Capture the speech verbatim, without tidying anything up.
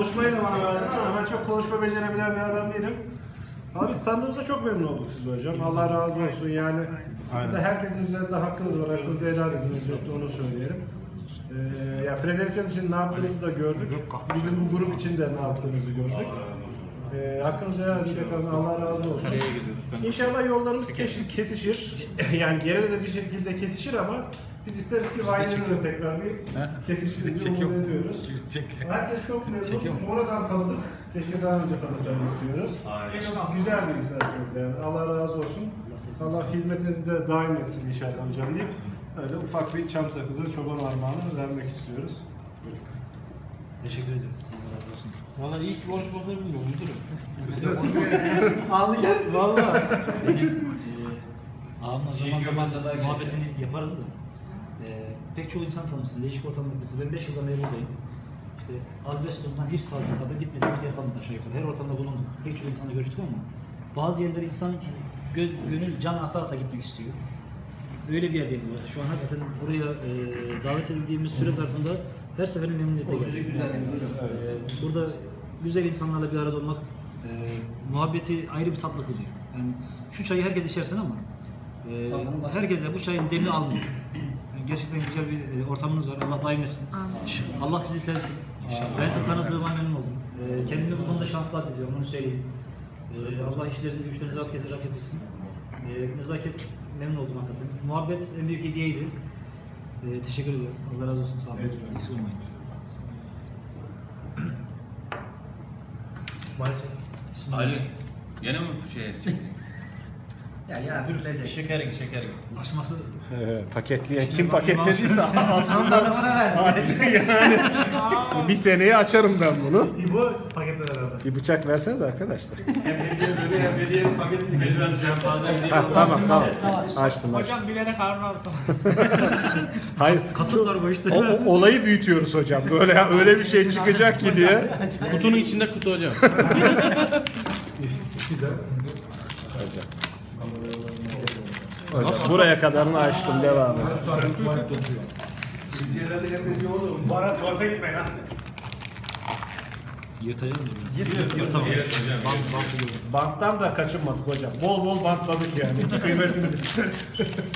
konuşmayı da bana verdin ama ben çok konuşma becerebilen bir adam değilim. Abi biz tanıdığımızda çok memnun olduk siz hocam. Allah razı olsun yani. Burada herkesin üzerinde hakkınız var. Hakkınızı helal edin. Özellikle onu söyleyelim. Ee, ya Frederiksen için ne yaptığınızı da gördük. Bizim bu grup için de ne yaptığınızı gördük. Ee, hakkınızı helal edin. Allah razı olsun. İnşallah yollarımız kesişir. Yani geride de bir şekilde kesişir ama biz isteriz ki Vine'ın da tekrar bir kesişsin diye umut ediyoruz. Herkes çok memnun. Sonradan tanıdık. Keşke daha önce tanısaydık diyoruz. Güzel bir insansınız yani. Allah razı olsun. Allah hizmetinizi de daim etsin inşallah hocam deyip öyle ufak bir çam sakızı çoban armağanı vermek istiyoruz. Teşekkür ederim. Allah razı olsun. Valla iyi ki konuşmasını bilmiyorum müdürüm. Anlayacak valla. Benim e, ağamla zaman zaman muhabbetini yaparız da e, pek çoğu insan tanımışsın. Değişik ortamda mesela ben beş yıldan beri buradayım. İşte Alveston'dan hiç sahasına kadar gitmediğimiz yer kalmadı aşağı yukarı. Her ortamda bulunduk. Pek çoğu insanla görüştük ama bazı yerlere insan gö gönül can ata ata gitmek istiyor. Öyle bir yerdeyim bu. Şu an hakikaten buraya e, davet edildiğimiz süre zarfında her seferinde memnuniyete geldik. Ee, burada güzel insanlarla bir arada olmak, e, muhabbeti ayrı bir tatlı kılıyor. Yani şu çayı herkes içersin ama e, herkes de bu çayın demini almıyor. Yani gerçekten güzel bir e, ortamınız var. Allah daim etsin. Allah sizi sevsin. Ben sizi tanıdığıma memnun oldum. E, kendimi bu konuda şanslı addediyorum, onu söyleyeyim. E, Allah işlerinizi, güçlerinizi alt kese rast getirsin. E, nezaket memnun oldum hakikaten. Muhabbet en büyük hediyeydi. E, teşekkür ediyorum. Allah razı olsun. Sağ olun. Eksik olmayın. Ali, yine mi şey Ya ya sürülecek. Şekerin, şekerin. Aşması Paketleyen kim paketlediyse aslında Bana ver. yani bir seneye açarım ben bunu. bu paketler herhalde. Bir bıçak verseniz arkadaşlar. Hem hediye paketini getireceğim bazen. Ha, tamam tamam. Açtım açtım. Hocam bilene karnı alsam. Hayır. Kasıt var bu işte. O, o- olayı büyütüyoruz hocam. Böyle öyle bir şey çıkacak ki diye. Kutunun içinde kutu hocam. Hocam, buraya kadarını açtım. Devam edin. Bana tuvalete gitme lan. Yırtacağım mı? Yırtamam. Bant, bantı Banttan da kaçınmadık hocam. Bol bol bantladık yani. Hiç kıymetini.